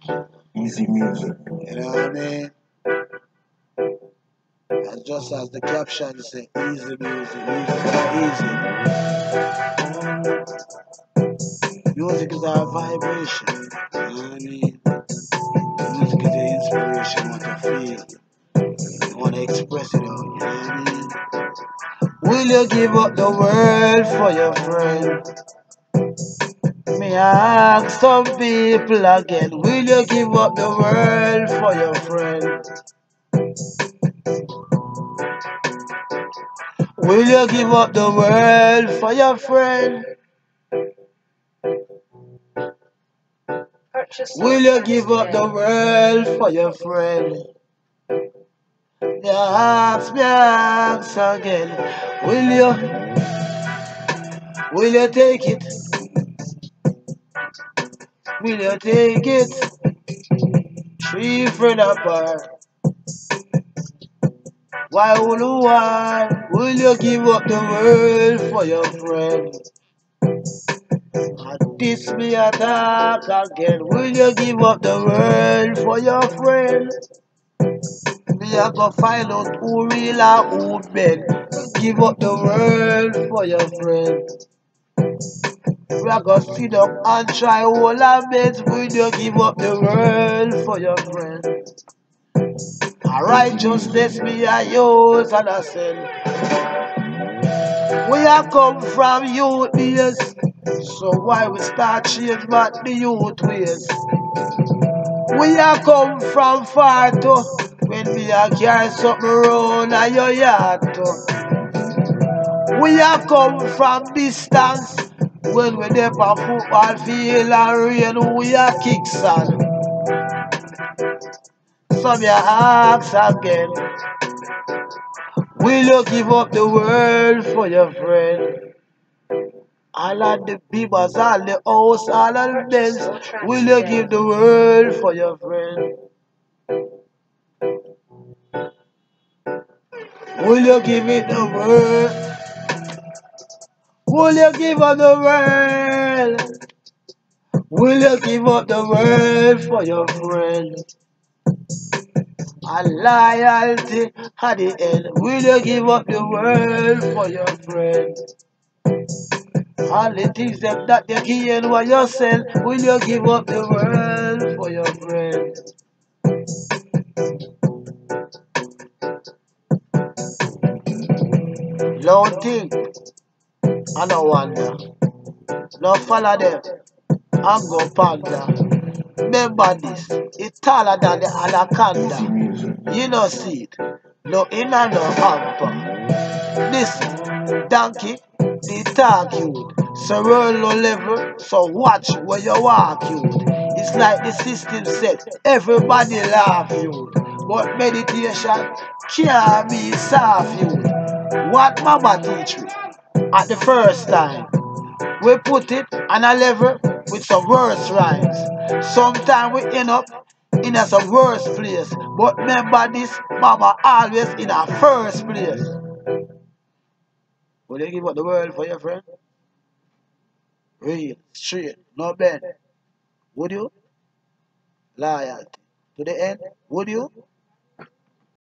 Easy music. You know what I mean? And just as the caption say, easy music, easy. Music is our vibration. You know what I mean? Music is the inspiration, what you feel. You want to express it out, you know what I mean? Will you give up the world for your friend? Me ask some people again, will you give up the world for your friend? Will you give up the world for your friend? Will you give up the world for your friend? Me ask again, will you take it? Will you take it? Three friend apart. Why would you want? Will you give up the world for your friend? And this me attack again. Will you give up the world for your friend? Me a go find out who real and who beg. Give up the world for your friend. We a go sit down and try all our best. Will you give up the world for your friend? A righteousness me a use and a sin. We a come from youth days, so why we start change back the youth ways? We a come from far too, when we a carry something round a your yard too. We a come from distance, when we dey on football field and rain, we a kick sand. So me a ask again, will you give up the world for your friend? All of the beavers, all the house, all of the bells, will you give the world for your friend? Will you give it the world? Will you give up the world? Will you give up the world for your friend? And loyalty at the end, will you give up the world for your friend? All the things that you gain for yourself, will you give up the world for your friend? Long thing, I no wonder. No follow them, I'm go panda. Remember this, it's taller than the anaconda. You know see it, no inner no hamper. Listen, donkey, they talk you. So roll low level, so watch where you walk you. It's like the system set, everybody laugh you. But meditation can't be soft you. What mama teach you at the first time? We put it on a level with some worse rhymes. Sometimes we end up in a some worse place. But remember this, mama always in a first place. Would you give up the world for your friend? Real, straight, no bend. Would you? Loyalty. To the end, would you?